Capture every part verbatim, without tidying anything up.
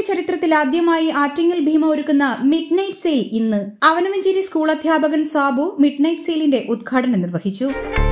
ചരിത്രത്തിൽ ആദ്യമായി ആറ്റിങ്ങൽ ഭീമ ഒരുക്കുന്ന മിഡ് നൈറ്റ് സെയിൽ ഇന്ന്. അവനവഞ്ചേരി സ്കൂൾ അധ്യാപകൻ സാബു മിഡ് നൈറ്റ് സെയിലിന്റെ ഉദ്ഘാടനം നിർവഹിച്ചു.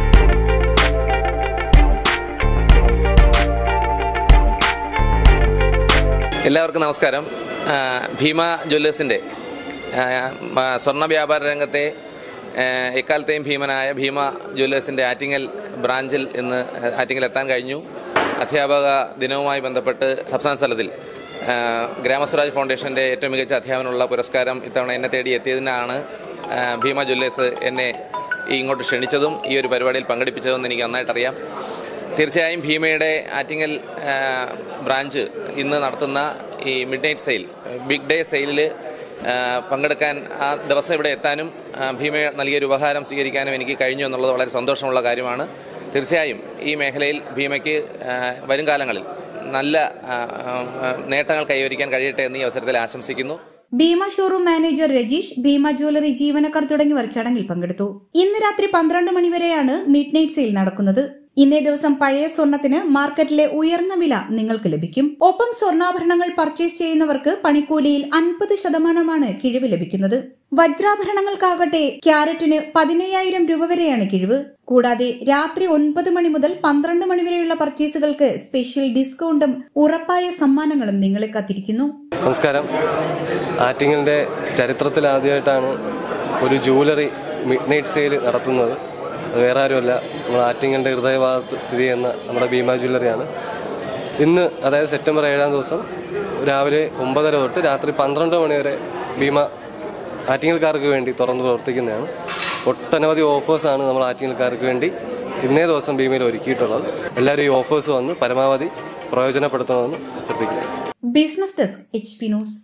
എല്ലാവർക്കും നമസ്കാരം. ഭീമ ജ്വല്ലേഴ്സിൻ്റെ സ്വർണ്ണ വ്യാപാര രംഗത്തെ എക്കാലത്തെയും ഭീമനായ ഭീമ ജ്വല്ലേഴ്സിൻ്റെ ആറ്റിങ്ങൽ ബ്രാഞ്ചിൽ ഇന്ന് ആറ്റിങ്ങൽ എത്താൻ കഴിഞ്ഞു. അധ്യാപക ദിനവുമായി ബന്ധപ്പെട്ട് സംസ്ഥാന തലത്തിൽ ഗ്രാമസ്വരാജ് ഫൗണ്ടേഷൻ്റെ ഏറ്റവും മികച്ച അധ്യാപനമുള്ള പുരസ്കാരം ഇത്തവണ എന്നെ തേടി എത്തിയതിനാണ് ഭീമ ജ്വല്ലേഴ്സ് എന്നെ ഇങ്ങോട്ട് ക്ഷണിച്ചതും ഈ ഒരു പരിപാടിയിൽ പങ്കെടുപ്പിച്ചതെന്ന് എനിക്ക് നന്നായിട്ടറിയാം. തീർച്ചയായും ഭീമയുടെ ആറ്റിങ്ങൽ ബ്രാഞ്ച് ഇന്ന് നടത്തുന്ന ഈ midnight sale, big day സെയിലിൽ പങ്കെടുക്കാൻ, ആ ദിവസം ഇവിടെ എത്താനും ഭീമ നൽകിയൊരു ഉപഹാരം സ്വീകരിക്കാനും എനിക്ക് കഴിഞ്ഞു എന്നുള്ളത് വളരെ സന്തോഷമുള്ള കാര്യമാണ്. തീർച്ചയായും ഈ മേഖലയിൽ ഭീമയ്ക്ക് വരും കാലങ്ങളിൽ നല്ല നേട്ടങ്ങൾ കൈവരിക്കാൻ കഴിയട്ടെ എന്ന് ഈ അവസരത്തിൽ ആശംസിക്കുന്നു. Bhima showroom manager Rajeesh, Bhima jewellery ജീവനക്കാർ തുടങ്ങിയവർ ചടങ്ങിൽ പങ്കെടുത്തു. ഇന്ന് രാത്രി പന്ത്രണ്ട് മണിവരെയാണ് മിഡ് നൈറ്റ് സെയിൽ നടക്കുന്നത്. ഇന്നേ ദിവസം പഴയ സ്വർണത്തിന് മാർക്കറ്റിലെ ഉയർന്ന വില നിങ്ങൾക്ക് ലഭിക്കും. ഒപ്പം സ്വർണ്ണാഭരണങ്ങൾ പർച്ചേസ് ചെയ്യുന്നവർക്ക് പണിക്കൂലിയിൽ അൻപത് ശതമാനമാണ് കിഴിവ് ലഭിക്കുന്നത്. വജ്രാഭരണങ്ങൾക്കാകട്ടെ ക്യാരറ്റിന് പതിനയ്യായിരം രൂപ വരെയാണ് കിഴിവ്. കൂടാതെ രാത്രി ഒൻപത് മണി മുതൽ പന്ത്രണ്ട് മണി വരെയുള്ള പർച്ചേസുകൾക്ക് സ്പെഷ്യൽ ഡിസ്കൗണ്ടും ഉറപ്പായ സമ്മാനങ്ങളും നിങ്ങളെ കാത്തിരിക്കുന്നു. നമസ്കാരം. ആറ്റിങ്ങലിന്റെ ചരിത്രത്തിൽ ആദ്യമായിട്ടാണ് ഒരു ജുവലറി മിഡ് നൈറ്റ് സെയിൽ നടത്തുന്നത്. വേറെ ആരുമല്ല, നമ്മൾ ആറ്റിങ്ങലിൻ്റെ ഹൃദയഭാഗത്ത് സ്ഥിതി ചെയ്യുന്ന നമ്മുടെ ഭീമ ജ്വല്ലറിയാണ്. ഇന്ന്, അതായത് സെപ്റ്റംബർ ഏഴാം ദിവസം രാവിലെ ഒമ്പതര തൊട്ട് രാത്രി പന്ത്രണ്ട് മണി വരെ ഭീമ ആറ്റിങ്ങൽക്കാർക്ക് വേണ്ടി തുറന്ന് പ്രവർത്തിക്കുന്നതാണ്. ഒട്ടനവധി ഓഫേഴ്സാണ് നമ്മൾ ആറ്റിങ്ങൽക്കാർക്ക് വേണ്ടി ഇന്നേ ദിവസം ഭീമയിൽ ഒരുക്കിയിട്ടുള്ളത്. എല്ലാവരും ഈ ഓഫേഴ്സ് വന്ന് പരമാവധി പ്രയോജനപ്പെടുത്തണമെന്ന് അഭ്യർത്ഥിക്കുന്നു. Business desk, H P news.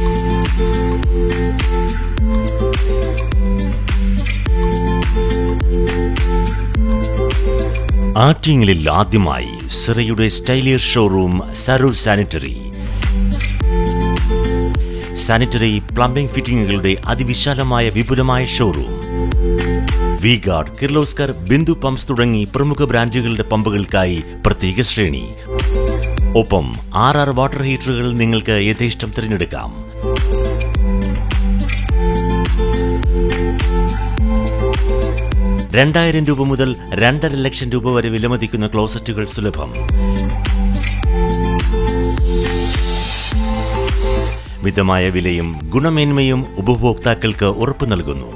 ആറ്റിങ്ങലിൽ ആദ്യമായി സിറയുടെ സ്റ്റൈലിയർ showroom Sarur sanitary. Sanitary plumbing ഫിറ്റിംഗുകളുടെ അതിവിശാലമായ വിപുലമായ showroom. V guard, Kirloskar, Bindu pumps തുടങ്ങി പ്രമുഖ ബ്രാൻഡുകളുടെ പമ്പുകൾക്കായി പ്രത്യേക ശ്രേണി. ഒപ്പം ആർ ആർ വാട്ടർ ഹീറ്ററുകൾ നിങ്ങൾക്ക് യഥേഷ്ടം തിരഞ്ഞെടുക്കാം. രണ്ടായിരം രൂപ മുതൽ രണ്ടര ലക്ഷം രൂപ വരെ വിലമതിക്കുന്ന ക്ലോസറ്റുകൾ സുലഭം. മിതമായ വിലയും ഗുണമേന്മയും ഉപഭോക്താക്കൾക്ക് ഉറപ്പു നൽകുന്നു.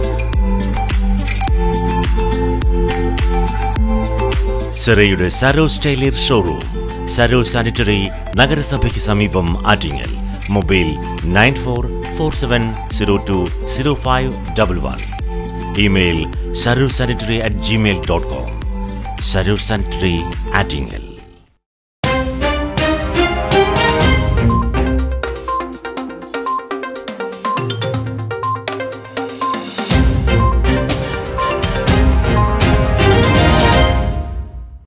സിറയുടെ സരോ സ്റ്റൈലിയർ ഷോറൂം, സരോ സാനിറ്ററി, നഗരസഭയ്ക്ക് സമീപം, Attingal. Mobile nine four four seven zero two zero five double one. Email sarursanitary at gmail dot com. Sarur Sanitary, Attingel.